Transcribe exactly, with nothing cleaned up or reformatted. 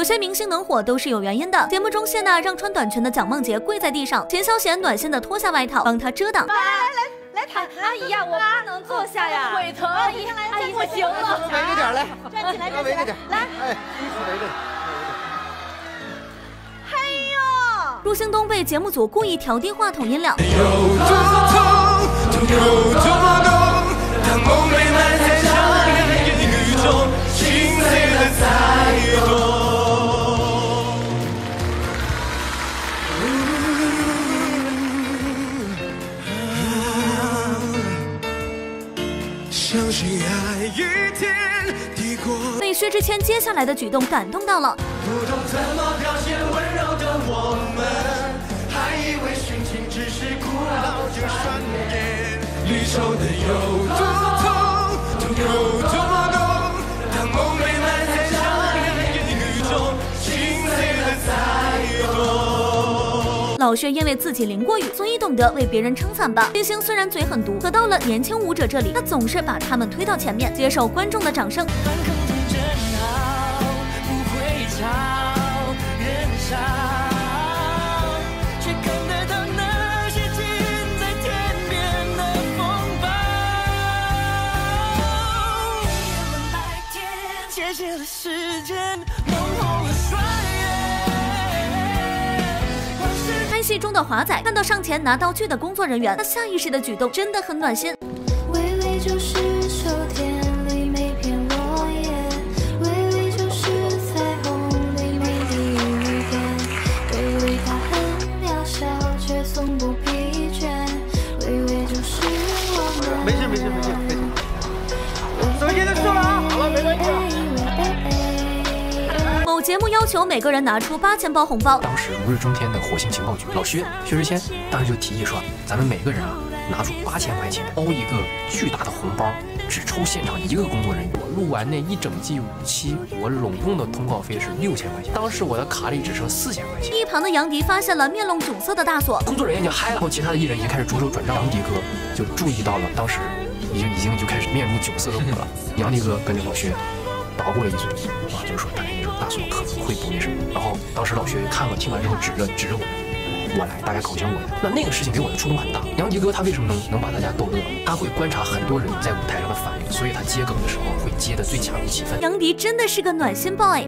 有些明星能火都是有原因的。节目中，谢娜让穿短裙的蒋梦婕跪在地上，钱小贤暖心的脱下外套帮她遮挡。 来来来来，躺阿姨呀，我不能坐下呀，腿疼，阿姨阿姨不行了， 围着点来， 站起来，站起来，来， 哎，衣服围着。 陆星东被节目组故意调低话筒音量。 有多痛，痛有多浓，当梦被埋在长夜雨中，心碎了才懂。相信爱一天抵过。 被薛之谦接下来的举动感动到了。 不懂怎么表现温柔的我们，还以为殉情只是古老的宣言。离愁的有多痛，痛有多浓，当梦被埋在长夜雨中，心碎了才懂。 老薛因为自己淋过雨，所以懂得为别人撑伞吧。明星虽然嘴很毒，可到了年轻舞者这里，他总是把他们推到前面，接受观众的掌声。 却看得到那些近在天边的风暴。白天结界了时间，蒙红了双眼。 拍戏中的华仔看到上前拿道具的工作人员，他下意识的举动真的很暖心。 微微就是秋天里每片落叶，微微就是彩虹里每滴雨点，微微它很渺小，却从不疲倦，微微就是我们。 没事没事没事没事。 手机都收了啊，好了，没关系了。 某节目要求每个人拿出八千包红包。 当时如日中天的火星情报局老薛薛之谦当时就提议说，咱们每个人啊拿出八千块钱，包一个巨大的红包，只抽现场一个工作人员。我录完那一整季五期，我拢共的通告费是六千块钱，当时我的卡里只剩四千块钱。 一旁的杨迪发现了面露窘色的大锁， 工作人员已经嗨了，然后其他的艺人已经开始着手转账。杨迪哥就注意到了，当时已经已经就开始面露窘色的我了。杨迪哥跟着老薛捣鼓了一嘴啊，就是说他那时候大锁可能会不那什么。然后当时老薛看了听完之后指着指着我。 我来，大概口型我来。那那个事情给我的触动很大。杨迪哥他为什么能能把大家逗乐？他会观察很多人在舞台上的反应，所以他接梗的时候会接的最恰如其分。 杨迪真的是个暖心 boy。